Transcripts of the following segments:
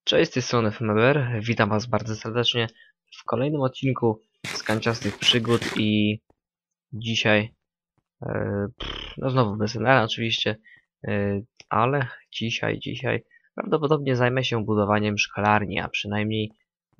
Cześć, z tej strony FMeber. Witam Was bardzo serdecznie w kolejnym odcinku z Kanciastych Przygód i dzisiaj, no znowu bez NR oczywiście, ale dzisiaj prawdopodobnie zajmę się budowaniem szklarni, a przynajmniej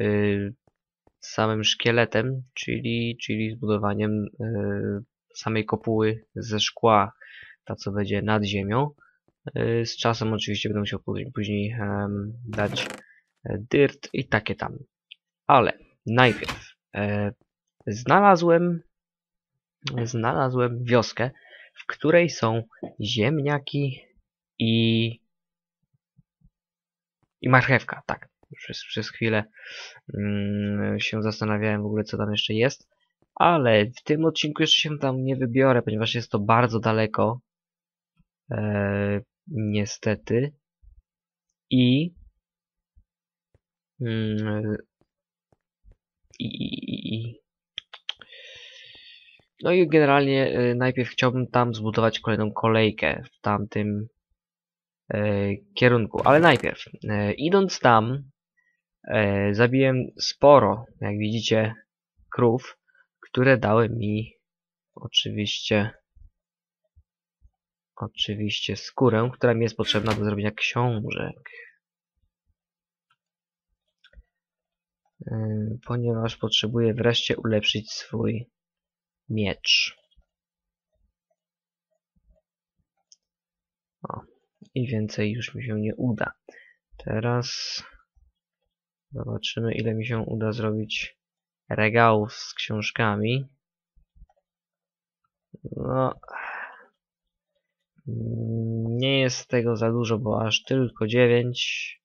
samym szkieletem, czyli zbudowaniem samej kopuły ze szkła, ta co będzie nad ziemią. Z czasem oczywiście będę musiał później dać dirt i takie tam. Ale najpierw znalazłem wioskę, w której są ziemniaki i marchewka. Tak, przez chwilę się zastanawiałem w ogóle co tam jeszcze jest. Ale w tym odcinku jeszcze się tam nie wybiorę, ponieważ jest to bardzo daleko. Niestety. I no i generalnie najpierw chciałbym tam zbudować kolejną kolejkę w tamtym kierunku. Ale najpierw, idąc tam, zabiłem sporo, jak widzicie, krów, które dały mi oczywiście skórę, która mi jest potrzebna do zrobienia książek. Ponieważ potrzebuję wreszcie ulepszyć swój miecz. O, i więcej już mi się nie uda. Teraz zobaczymy, ile mi się uda zrobić regałów z książkami. No, nie jest tego za dużo, bo aż tylko 9.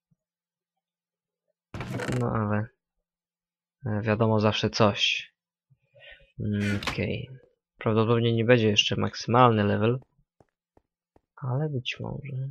No ale wiadomo, zawsze coś. Okej. Prawdopodobnie nie będzie jeszcze maksymalny level, ale być może.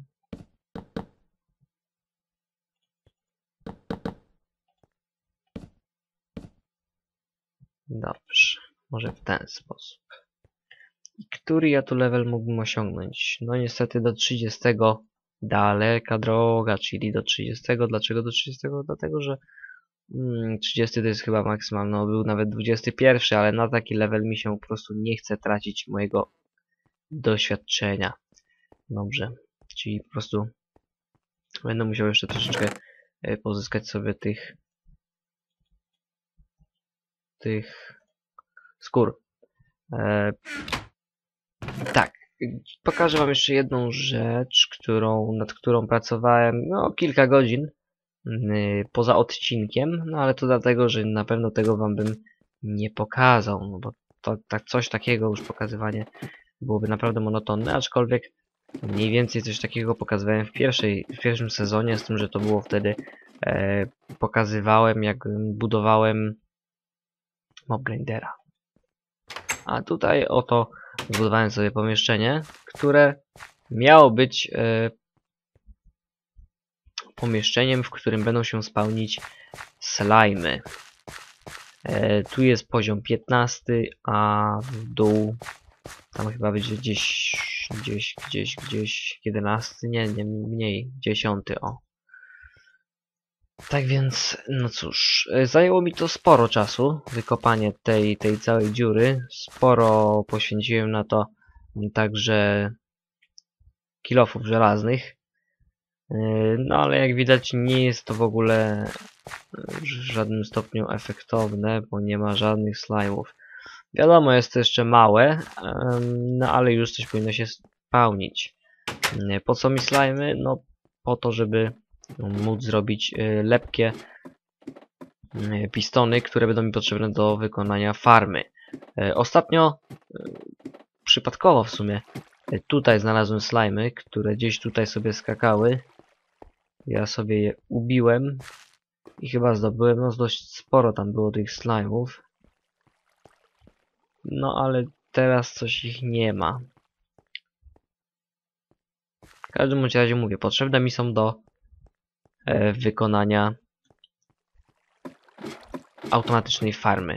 Dobrze, może w ten sposób. I który ja tu level mógłbym osiągnąć? No niestety do 30. Daleka droga, czyli do 30. Dlaczego do 30? Dlatego, że 30 to jest chyba maksymalny, no był nawet 21, ale na taki level mi się po prostu nie chce tracić mojego doświadczenia. Dobrze, czyli po prostu będę musiał jeszcze troszeczkę pozyskać sobie tych skór. Tak, pokażę Wam jeszcze jedną rzecz, nad którą pracowałem no, kilka godzin poza odcinkiem, no ale to dlatego, że na pewno tego Wam bym nie pokazał, no bo to coś takiego już pokazywanie byłoby naprawdę monotonne, aczkolwiek mniej więcej coś takiego pokazywałem w pierwszym sezonie, z tym, że to było wtedy pokazywałem, jak budowałem Mobgrindera. A tutaj oto zbudowałem sobie pomieszczenie, które miało być pomieszczeniem, w którym będą się spawnić slajmy. Tu jest poziom 15, a w dół tam chyba będzie gdzieś 11, nie mniej, 10, o. Tak więc, no cóż, zajęło mi to sporo czasu, wykopanie tej całej dziury. Sporo poświęciłem na to także kilofów żelaznych. No ale jak widać nie jest to w ogóle w żadnym stopniu efektowne, bo nie ma żadnych slime'ów. Wiadomo, jest to jeszcze małe, no ale już coś powinno się spełnić. Po co mi slime'y? No po to, żeby móc zrobić lepkie pistony, które będą mi potrzebne do wykonania farmy. Ostatnio, przypadkowo w sumie, tutaj znalazłem slimy, które gdzieś tutaj sobie skakały. Ja sobie je ubiłem i chyba zdobyłem, no dość sporo tam było tych slime'ów. No ale teraz coś ich nie ma. W każdym bądź razie mówię, potrzebne mi są do wykonania automatycznej farmy.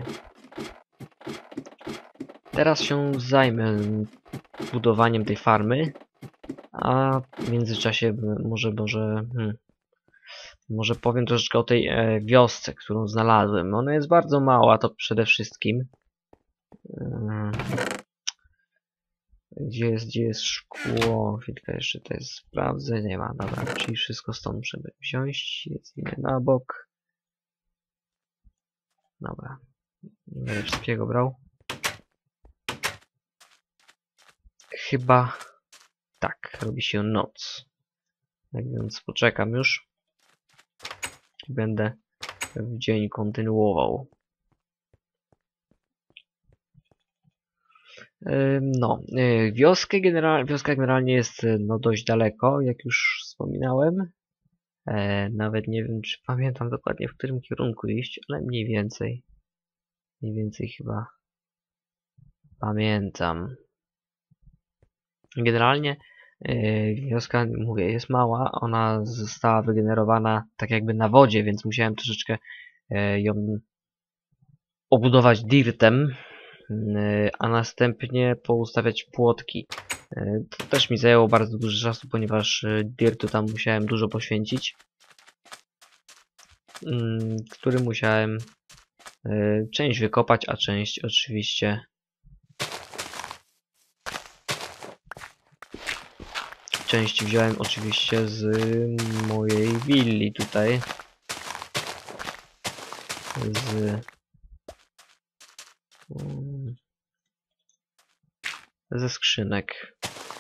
Teraz się zajmę budowaniem tej farmy, a w międzyczasie może Może powiem troszeczkę o tej wiosce, którą znalazłem. Ona jest bardzo mała, to przede wszystkim. E, gdzie jest szkło? Chwilkę jeszcze tutaj sprawdzę. Nie ma, dobra, czyli wszystko stąd muszę wziąć. Jest inny na bok. Dobra, nie będę wszystkiego brał. Chyba tak, robi się noc. Tak więc poczekam już. I będę w dzień kontynuował. No, wioska generalnie jest no, dość daleko, jak już wspominałem. Nawet nie wiem, czy pamiętam dokładnie, w którym kierunku iść, ale mniej więcej. Mniej więcej chyba pamiętam. Generalnie wioska, mówię, jest mała. Ona została wygenerowana tak jakby na wodzie, więc musiałem troszeczkę ją obudować dirtem, a następnie poustawiać płotki. To też mi zajęło bardzo dużo czasu, ponieważ dirtu tam musiałem dużo poświęcić, który musiałem część wykopać, a część oczywiście wziąłem oczywiście z mojej willi tutaj, ze skrzynek.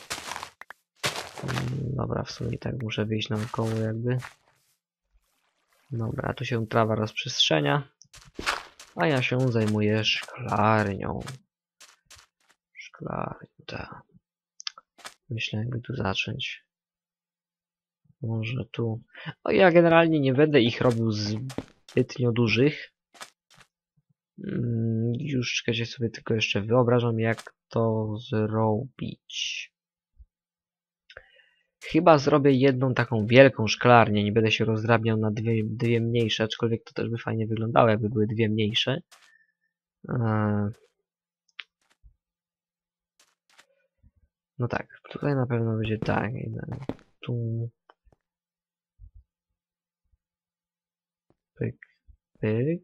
Dobra, w sumie i tak muszę wyjść naokoło jakby. Dobra, tu się trawa rozprzestrzenia, a ja się zajmuję szklarnią. Tak. Myślę, jakby tu zacząć. Może tu. No ja generalnie nie będę ich robił zbytnio dużych. Już czekajcie, sobie tylko jeszcze wyobrażam, jak to zrobić. Chyba zrobię jedną taką wielką szklarnię, nie będę się rozdrabniał na dwie mniejsze, aczkolwiek to też by fajnie wyglądało, jakby były dwie mniejsze. No tak, tutaj na pewno będzie tak. Tu. Pyk, pyk.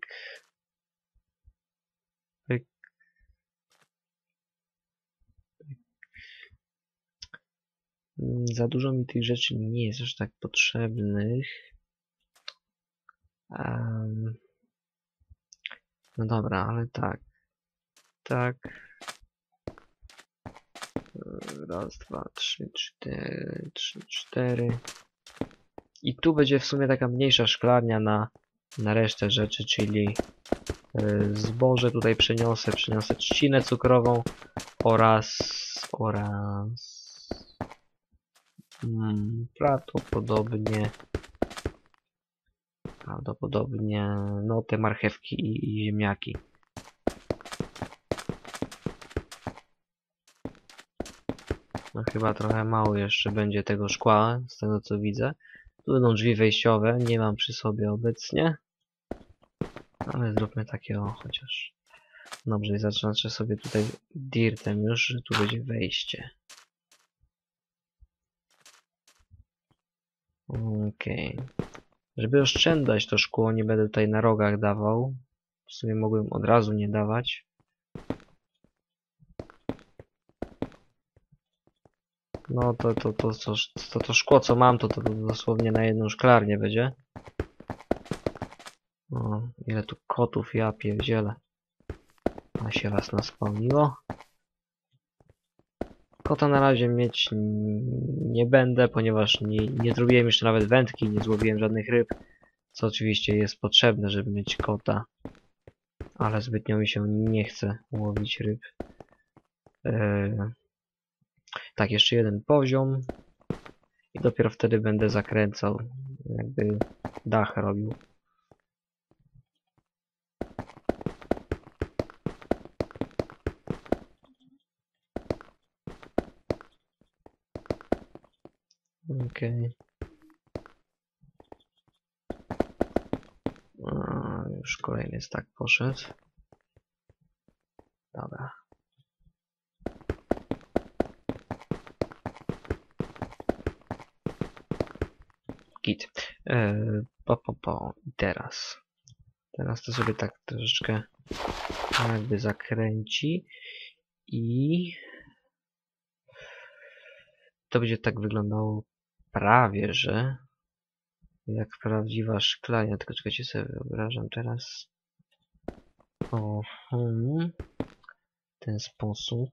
Pyk. Za dużo mi tych rzeczy nie jest aż tak potrzebnych. No dobra, ale tak. Tak. Raz, dwa, trzy, cztery, trzy, cztery. I tu będzie w sumie taka mniejsza szklarnia na resztę rzeczy, czyli zboże tutaj przeniosę trzcinę cukrową oraz prawdopodobnie no te marchewki i ziemniaki. No chyba trochę mało jeszcze będzie tego szkła, z tego co widzę. Tu będą drzwi wejściowe, nie mam przy sobie obecnie. Ale zróbmy takie o, chociaż. Dobrze, zaznaczę sobie tutaj dirtem już, że tu będzie wejście. Okej. Żeby oszczędzać to szkło, nie będę tutaj na rogach dawał. W sumie mogłem od razu nie dawać. No to szkło co mam, to dosłownie na jedną szklarnię będzie. O, ile tu kotów, ja pierdzielę. A się raz naspomniło. Kota na razie mieć nie będę, ponieważ nie zrobiłem jeszcze nawet wędki, nie złowiłem żadnych ryb. Co oczywiście jest potrzebne, żeby mieć kota. Ale zbytnio mi się nie chce łowić ryb. Tak, jeszcze jeden poziom. I dopiero wtedy będę zakręcał. Jakby dach robił. Okej. Już kolejny tak poszedł. Dobra. Git. I teraz. Teraz to sobie tak troszeczkę jakby zakręci i to będzie tak wyglądało prawie, że jak prawdziwa szklania. Tylko czekajcie, sobie wyobrażam teraz. O, w ten sposób.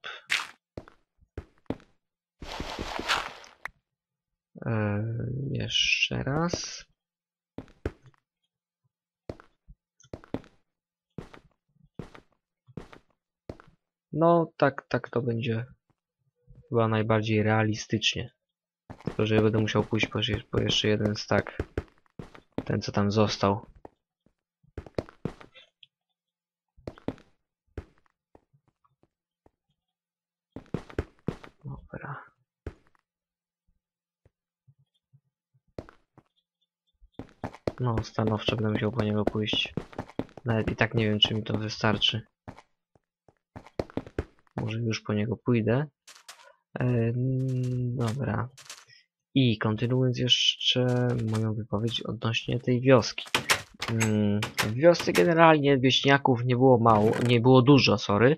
Jeszcze raz. No, tak to będzie chyba najbardziej realistycznie. Tylko, że ja będę musiał pójść po jeszcze jeden stack. Ten, co tam został. Dobra. No, stanowczo będę musiał po niego pójść. Nawet i tak nie wiem, czy mi to wystarczy. Może już po niego pójdę. Dobra. I kontynuując jeszcze moją wypowiedź odnośnie tej wioski. W wiosce generalnie wieśniaków nie było mało, nie było dużo, sorry.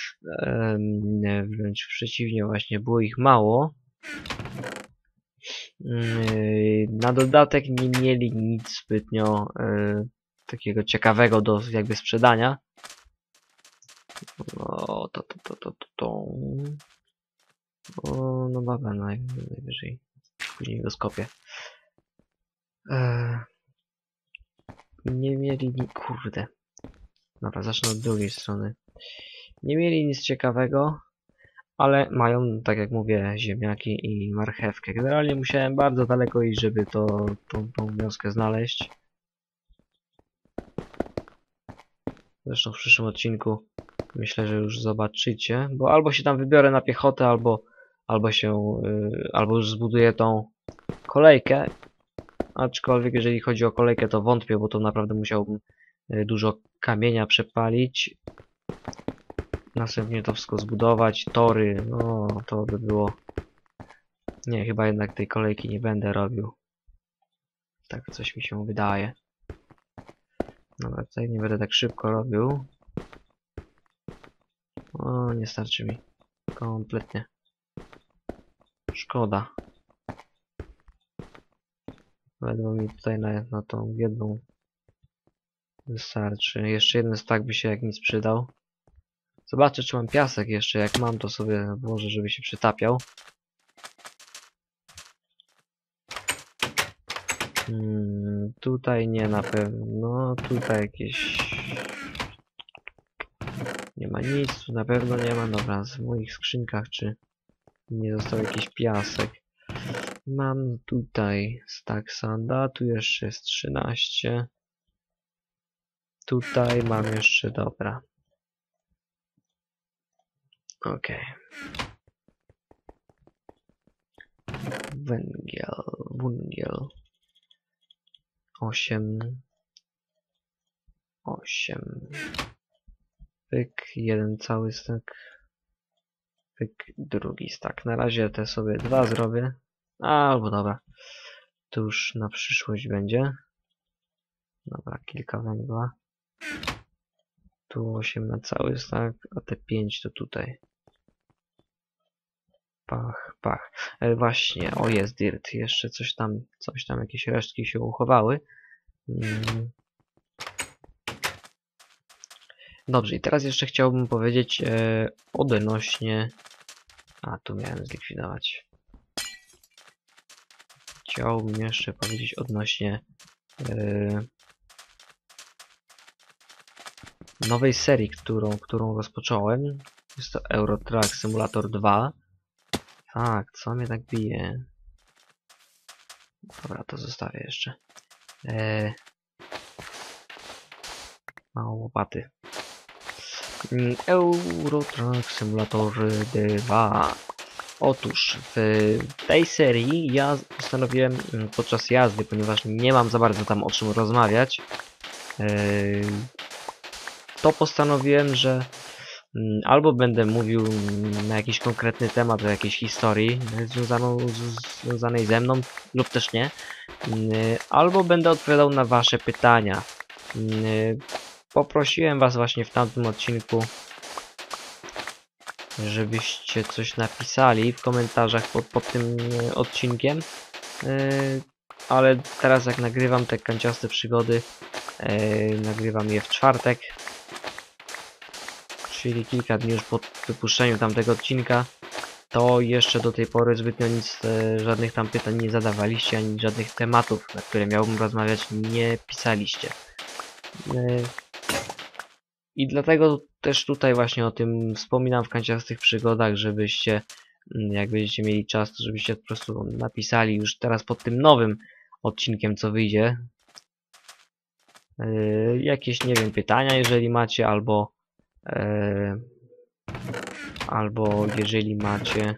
Wręcz przeciwnie, właśnie było ich mało. Na dodatek nie mieli nic zbytnio takiego ciekawego do jakby sprzedania. No, no dobra, najwyżej. Później go skopię. Nie mieli kurde. Dobra, zacznę od drugiej strony. Nie mieli nic ciekawego, ale mają, tak jak mówię, ziemniaki i marchewkę. Generalnie musiałem bardzo daleko iść, żeby tą wioskę znaleźć. Zresztą w przyszłym odcinku myślę, że już zobaczycie, bo albo się tam wybiorę na piechotę, albo już zbuduję tą kolejkę. Aczkolwiek jeżeli chodzi o kolejkę, to wątpię, bo to naprawdę musiałbym dużo kamienia przepalić. Następnie to wszystko zbudować, tory, no to by było... Nie, chyba jednak tej kolejki nie będę robił. Tak coś mi się wydaje. Dobra, tutaj nie będę tak szybko robił. O, nie starczy mi. Kompletnie. Szkoda. Ledwo mi tutaj na tą jedną wystarczy. Jeszcze jeden stack by się jak nic przydał. Zobaczę, czy mam piasek jeszcze. Jak mam, to sobie włożę, żeby się przytapiał. Tutaj nie na pewno. Tutaj jakieś... Nie ma nic. Tu na pewno nie ma. Dobra, w moich skrzynkach czy nie został jakiś piasek. Mam tutaj stack sanda. Tu jeszcze jest 13. Tutaj mam jeszcze... Dobra. Okej. Węgiel. 8. Pyk, jeden cały stack. Pyk, drugi stack. Na razie te sobie 2 zrobię. Albo dobra. To już na przyszłość będzie. Dobra, kilka węgla. Tu 8 na cały stack, a te 5 to tutaj. Pach. Właśnie, o jest dirt. Jeszcze coś tam, jakieś resztki się uchowały. Dobrze, i teraz jeszcze chciałbym powiedzieć odnośnie... A, tu miałem zlikwidować. Chciałbym jeszcze powiedzieć odnośnie nowej serii, którą rozpocząłem. Jest to Euro Truck Simulator 2. Tak, co mnie tak bije? Dobra, to zostawię jeszcze. Mało łopaty. Euro Truck Simulator 2. Otóż w tej serii ja postanowiłem podczas jazdy, ponieważ nie mam za bardzo tam o czym rozmawiać, to postanowiłem, że albo będę mówił na jakiś konkretny temat o jakiejś historii związanej ze mną, lub też nie. albo będę odpowiadał na wasze pytania. Poprosiłem was właśnie w tamtym odcinku, żebyście coś napisali w komentarzach pod tym odcinkiem. Ale teraz jak nagrywam te kanciaste przygody, nagrywam je w czwartek, czyli kilka dni już po wypuszczeniu tamtego odcinka, to jeszcze do tej pory zbytnio nic, żadnych tam pytań nie zadawaliście, ani żadnych tematów, na które miałbym rozmawiać, nie pisaliście. I dlatego też tutaj właśnie o tym wspominam w kanciastych przygodach, żebyście, jak będziecie mieli czas, to żebyście po prostu napisali już teraz pod tym nowym odcinkiem, co wyjdzie, jakieś, nie wiem, pytania, jeżeli macie, albo jeżeli macie,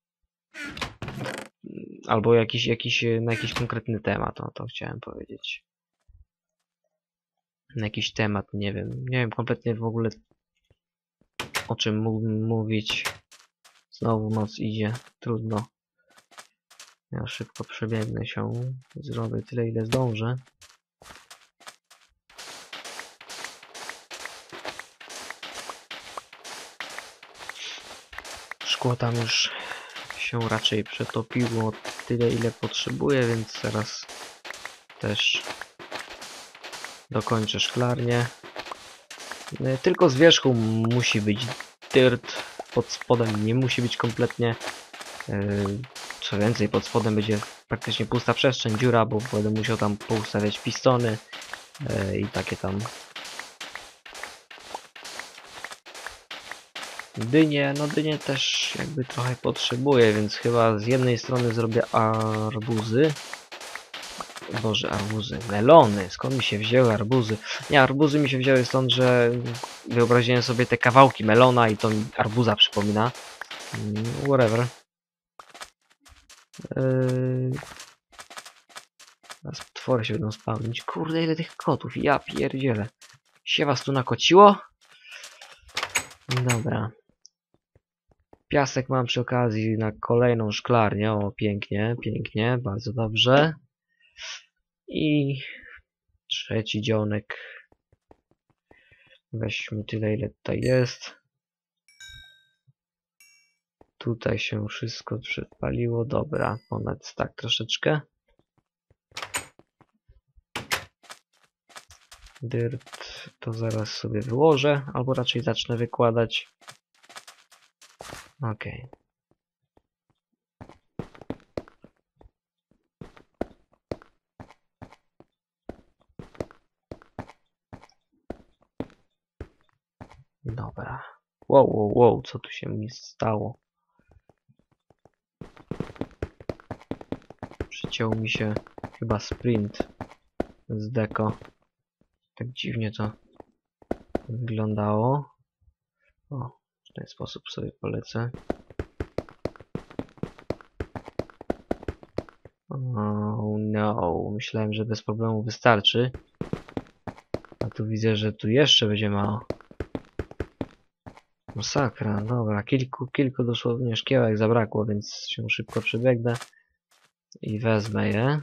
albo na jakiś konkretny temat, no to chciałem powiedzieć. Na jakiś temat, nie wiem kompletnie w ogóle o czym mógłbym mówić. Znowu noc idzie, trudno. Ja szybko przebiegnę się, zrobię tyle ile zdążę. Szkło tam już się raczej przetopiło tyle ile potrzebuję, więc teraz też dokończę szklarnię. Tylko z wierzchu musi być dirt, pod spodem nie musi być kompletnie. Co więcej, pod spodem będzie praktycznie pusta przestrzeń, dziura, bo będę musiał tam poustawiać pistony i takie tam dynie. No dynie też jakby trochę potrzebuję, więc chyba z jednej strony zrobię arbuzy. Boże, arbuzy. Melony. Skąd mi się wzięły arbuzy? Nie, arbuzy mi się wzięły stąd, że wyobraziłem sobie te kawałki melona i to mi arbuza przypomina. Whatever. Teraz potwory się będą spawnić. Kurde, ile tych kotów. Ja pierdzielę. Się was tu nakociło? Dobra. Piasek mam przy okazji na kolejną szklarnię. O, pięknie, pięknie. Bardzo dobrze. I trzeci dzionek. Weźmy tyle, ile tutaj jest. Tutaj się wszystko przypaliło. Dobra, ponad tak troszeczkę. Dirt to zaraz sobie wyłożę, albo raczej zacznę wykładać. Ok. Dobra. Wow, co tu się mi stało? Przyciął mi się chyba sprint z deko. Tak dziwnie to wyglądało. O, w ten sposób sobie polecę. Oh no, myślałem, że bez problemu wystarczy. A tu widzę, że tu jeszcze będzie mało. Masakra, dobra, kilku dosłownie szkiełek zabrakło, więc się szybko przebiegnę i wezmę je.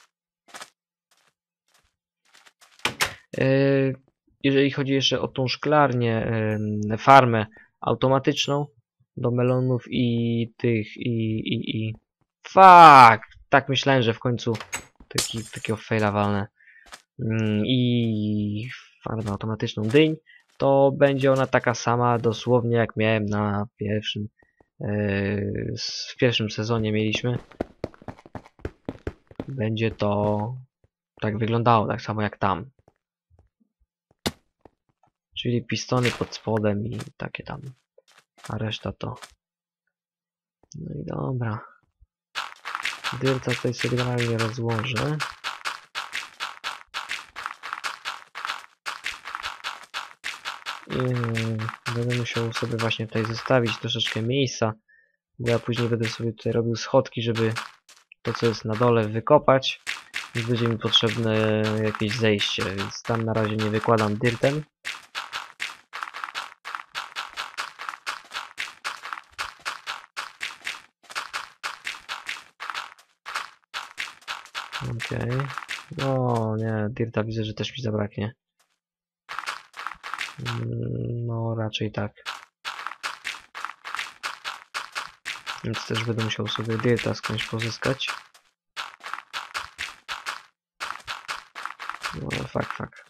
Jeżeli chodzi jeszcze o tą szklarnię, farmę automatyczną do melonów i tych i fuck! Tak myślałem, że w końcu takiego faila walnę. I farmę automatyczną dyń, to będzie ona taka sama dosłownie jak miałem na pierwszym w pierwszym sezonie mieliśmy. Będzie to tak wyglądało, tak samo jak tam. Czyli pistony pod spodem i takie tam. A reszta to... No i dobra. Dyrta tutaj sobie generalnie rozłożę. I będę musiał sobie właśnie tutaj zostawić troszeczkę miejsca. Bo ja później będę sobie tutaj robił schodki, żeby to co jest na dole wykopać. I będzie mi potrzebne jakieś zejście, więc tam na razie nie wykładam dyrtem. Okej. No nie, dirta widzę, że też mi zabraknie. No raczej tak. Więc też będę musiał sobie dirta skądś pozyskać. No fak.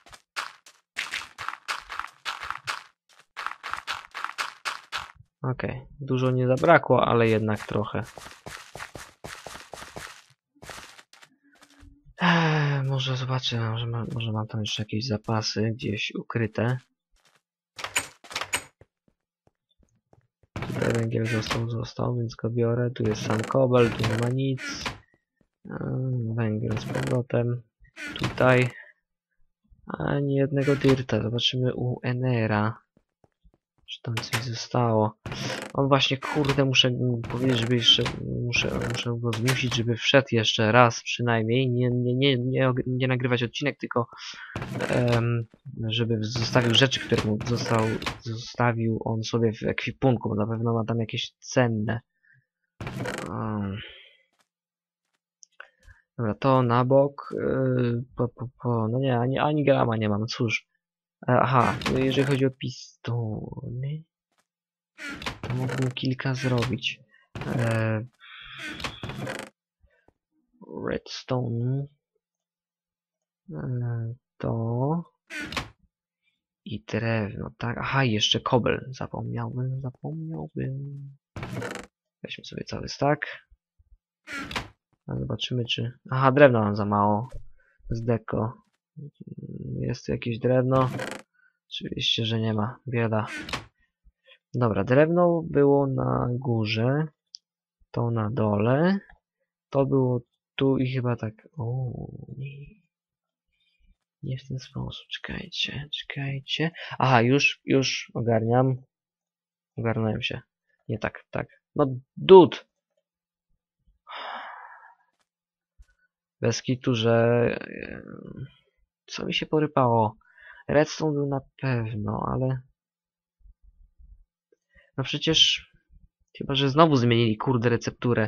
Okej, dużo nie zabrakło, ale jednak trochę. Może zobaczę, może mam tam jeszcze jakieś zapasy gdzieś ukryte. Tutaj węgiel został, więc go biorę. Tu jest sam kobel, tu nie ma nic. Węgiel z powrotem. Tutaj. Ani jednego dirta. Zobaczymy u Enera. Czy tam coś zostało. On właśnie, kurde, muszę powiedzieć, żeby jeszcze... Muszę go zmusić, żeby wszedł jeszcze raz przynajmniej. Nie nagrywać odcinek, tylko... żeby zostawił rzeczy, które mu zostawił on sobie w ekwipunku, bo na pewno ma tam jakieś cenne. Dobra, to na bok. No nie, ani grama nie mam, cóż. Aha, no jeżeli chodzi o pistony, to mógłbym kilka zrobić. Redstone. To... I drewno, tak? Aha, jeszcze kobel. Zapomniałbym. Weźmy sobie cały stack. A zobaczymy, czy... Aha, drewna mam za mało. Z deko. Jest tu jakieś drewno? Oczywiście, że nie ma. Bieda. Dobra, drewno było na górze. To na dole. To było tu i chyba tak... O, nie. Nie w ten sposób. Czekajcie. Aha, już ogarniam. Ogarnąłem się. Nie tak. No, dud! Bez kitu, że... Co mi się porypało? Redstone był na pewno, ale... No przecież... Chyba, że znowu zmienili, kurde, recepturę.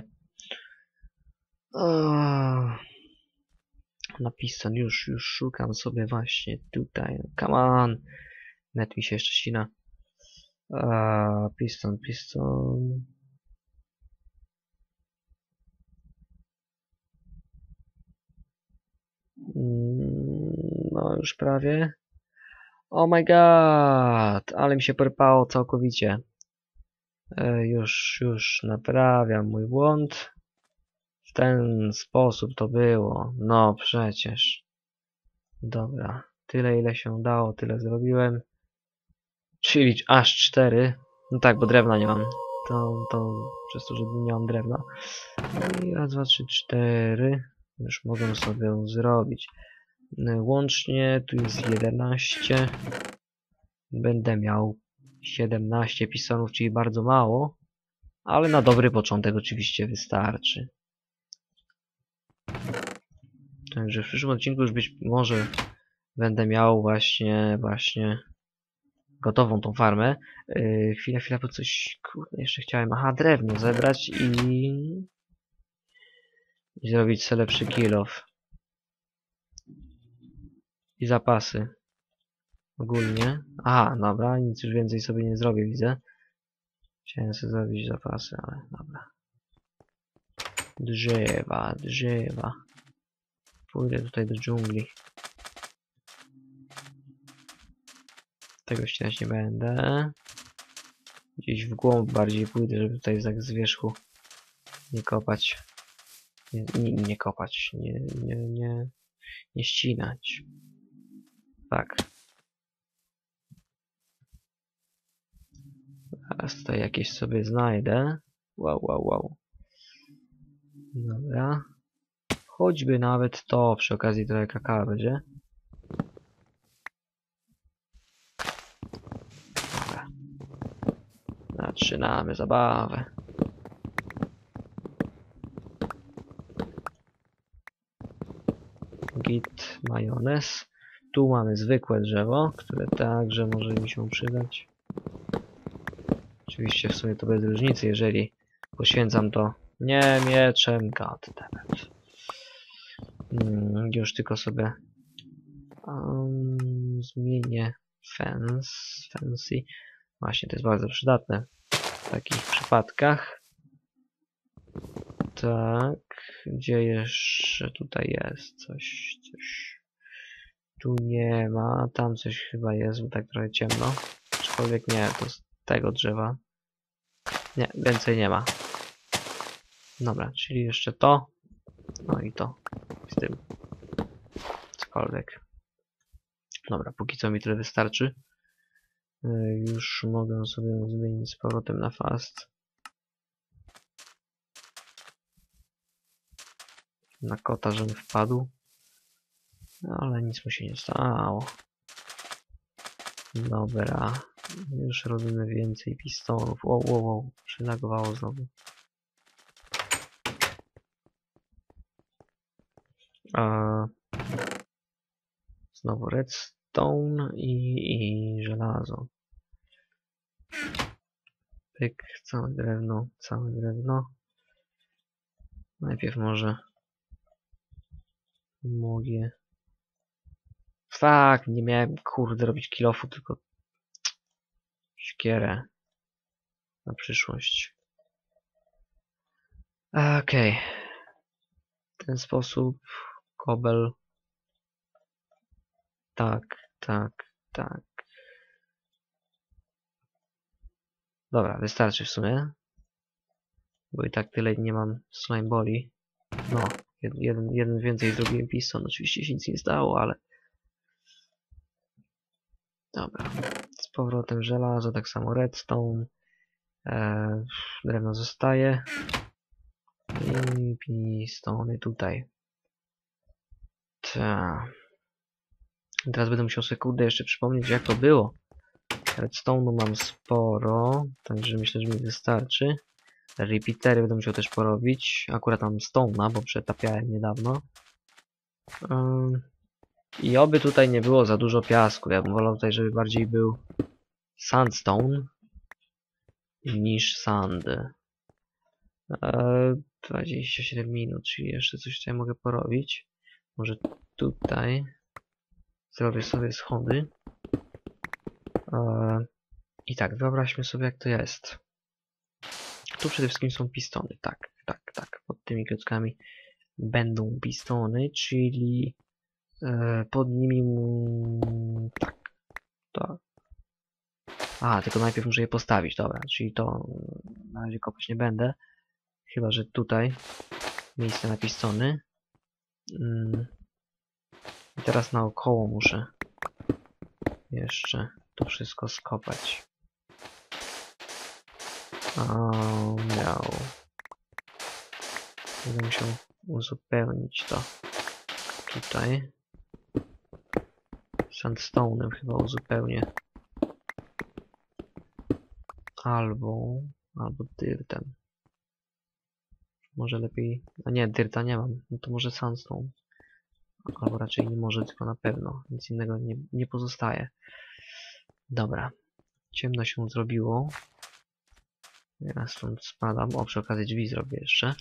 Napisem, już szukam sobie właśnie tutaj. Come on! Net mi się jeszcze ścina. Piston. No już prawie. Oh my god! Ale mi się porpało całkowicie. Już naprawiam mój błąd. W ten sposób to było. No przecież. Dobra. Tyle ile się dało, tyle zrobiłem. Czyli aż 4. No tak, bo drewna nie mam. To przez to, że nie mam drewna. I raz, dwa, trzy, 4. Już mogę sobie zrobić. Łącznie tu jest 11. Będę miał 17 pistonów, czyli bardzo mało. Ale na dobry początek oczywiście wystarczy. Także w przyszłym odcinku już być może będę miał właśnie gotową tą farmę. Chwila, bo coś, kurde, jeszcze chciałem, aha, drewno zebrać i zrobić sobie lepszy kill off. I zapasy. Ogólnie. Aha, dobra, nic już więcej sobie nie zrobię, widzę. Chciałem sobie zrobić zapasy, ale dobra. Drzewa. Pójdę tutaj do dżungli. Tego ścinać nie będę. Gdzieś w głąb bardziej pójdę, żeby tutaj z wierzchu nie kopać. Nie kopać. Nie ścinać. Tak. Teraz tutaj jakieś sobie znajdę. Wow. Dobra. Choćby nawet to, przy okazji trochę kakao będzie. Dobra. Zaczynamy zabawę. Git, majonez. Tu mamy zwykłe drzewo, które także może mi się przydać. Oczywiście w sumie to bez różnicy, jeżeli poświęcam to nie mieczem, goddammit. Już tylko sobie zmienię fancy. Właśnie, to jest bardzo przydatne w takich przypadkach. Tak, gdzie jeszcze tutaj jest coś. Tu nie ma, tam coś chyba jest, bo tak trochę ciemno. Aczkolwiek nie, to z tego drzewa. Nie, więcej nie ma. Dobra, czyli jeszcze to. No i to. Z tym. Cokolwiek. Dobra, póki co mi tyle wystarczy. Już mogę sobie zmienić z powrotem na fast. Na kota, żeby wpadł. No, ale nic mu się nie stało. Dobra. Już robimy więcej pistonów. Wow. Przylagowało znowu. Znowu redstone i żelazo. Pyk, całe drewno. Najpierw może mogę... Fuck, nie miałem kurde robić kilofu, tylko siekierę na przyszłość. Okej. W ten sposób kobel. Tak. Dobra, wystarczy w sumie. Bo i tak tyle nie mam slime boli. No, jeden więcej zrobiłem piston. Oczywiście się nic nie stało, ale... Dobra. Z powrotem żelazo, tak samo redstone. Drewno zostaje. I pistony tutaj. Teraz będę musiał sobie kurde jeszcze przypomnieć, jak to było. Redstone'u mam sporo, także myślę, że mi wystarczy. Repeatery będę musiał też porobić. Akurat mam stone'a, bo przetapiałem niedawno. I oby tutaj nie było za dużo piasku. Ja bym wolał tutaj, żeby bardziej był sandstone niż sand. 27 minut, czyli jeszcze coś tutaj mogę porobić. Może tutaj zrobię sobie schody. I tak, wyobraźmy sobie, jak to jest. Tu przede wszystkim są pistony. Tak. Pod tymi klockami będą pistony, czyli pod nimi... Tak. Tylko najpierw muszę je postawić, dobra. Czyli to na razie kopać nie będę. Chyba, że tutaj miejsce na pistony. I teraz naokoło muszę jeszcze to wszystko skopać. Miał. Będę musiał uzupełnić to tutaj. Sandstone'em chyba uzupełnię. Albo dyrtem. Może lepiej... A nie, dyrta nie mam. No to może sandstone. Albo raczej nie może, tylko na pewno. Nic innego nie pozostaje. Dobra. Ciemno się zrobiło. Ja stąd spadam. O, przy okazji drzwi zrobię jeszcze.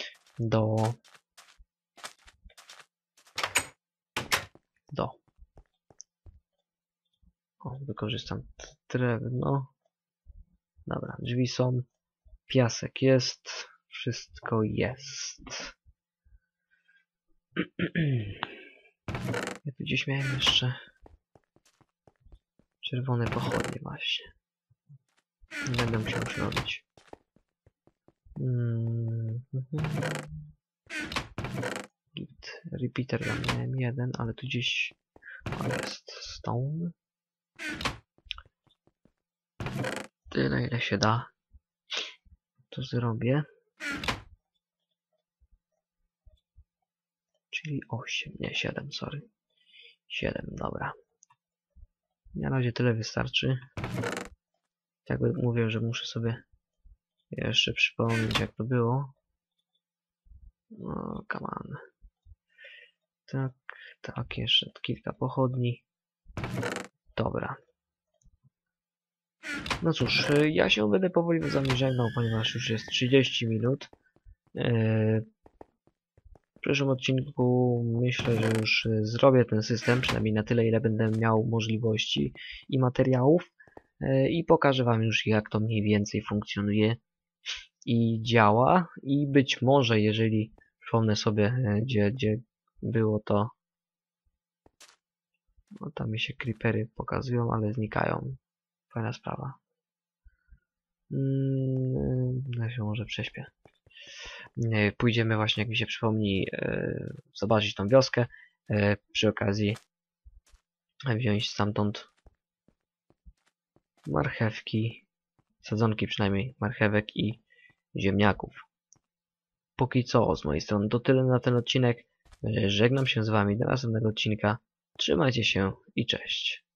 O, wykorzystam drewno. Dobra, drzwi są. Piasek jest. Wszystko jest. Ja tu gdzieś miałem jeszcze czerwone pochodnie właśnie. Będę musiał już robić. Repeater ja miałem jeden, ale tu gdzieś jest stone. Tyle ile się da. To zrobię. Czyli 8, nie 7, sorry. 7, dobra. Na razie tyle wystarczy. Tak mówię, że muszę sobie jeszcze przypomnieć, jak to było. No, come on. Tak, jeszcze kilka pochodni. Dobra. No cóż, ja się będę powoli z wami żegnał, ponieważ już jest 30 minut. W przyszłym odcinku myślę, że już zrobię ten system, przynajmniej na tyle, ile będę miał możliwości i materiałów i pokażę wam już, jak to mniej więcej funkcjonuje i działa. I być może, jeżeli przypomnę sobie, gdzie było to, no tam mi się creepery pokazują, ale znikają. Fajna sprawa. Ja się może prześpię. Pójdziemy właśnie, jak mi się przypomni, zobaczyć tą wioskę. Przy okazji wziąć stamtąd marchewki, sadzonki przynajmniej marchewek i ziemniaków. Póki co z mojej strony to tyle na ten odcinek. Żegnam się z wami do następnego odcinka. Trzymajcie się i cześć.